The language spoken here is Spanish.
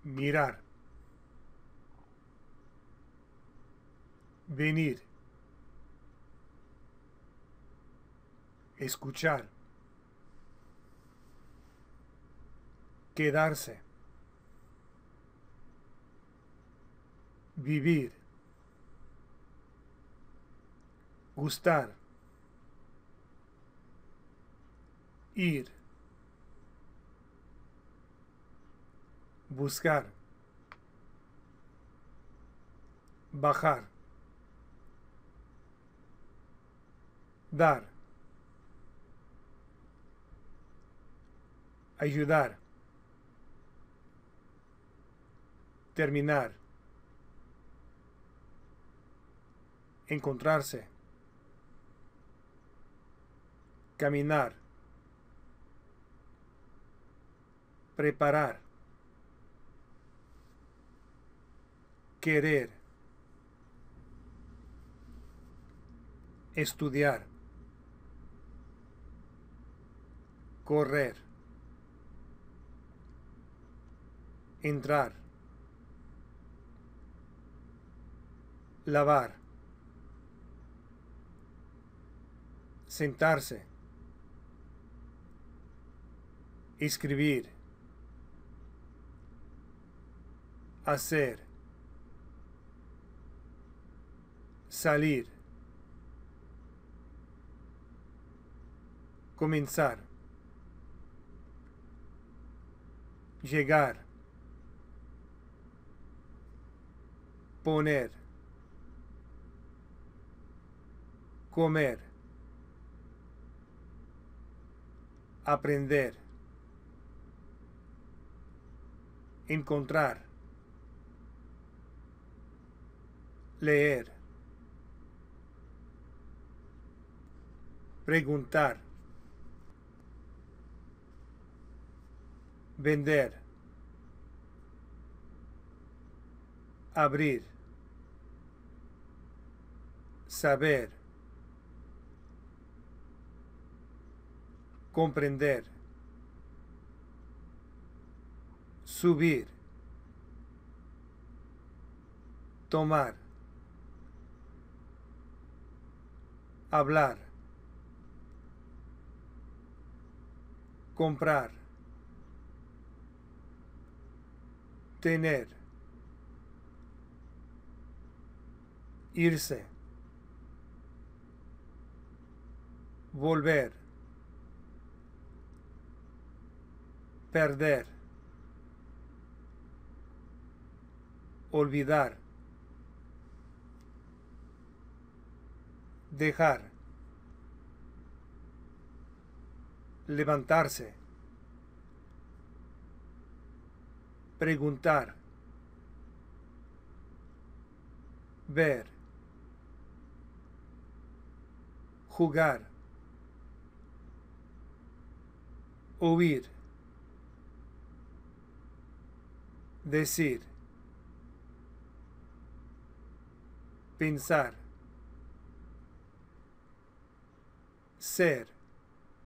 mirar, venir, escuchar, quedarse, vivir, gustar, ir, buscar, bajar, dar, ayudar, terminar, encontrarse, caminar, preparar, querer, estudiar, correr, entrar, lavar, sentarse, escribir, hacer, salir, comenzar, llegar, poner, comer, aprender, encontrar, leer, preguntar, vender, abrir, saber, comprender, subir, tomar, hablar, comprar, tener, irse, volver, perder, olvidar, dejar, levantarse, preguntar, ver, jugar, oír, decir, pensar, ser,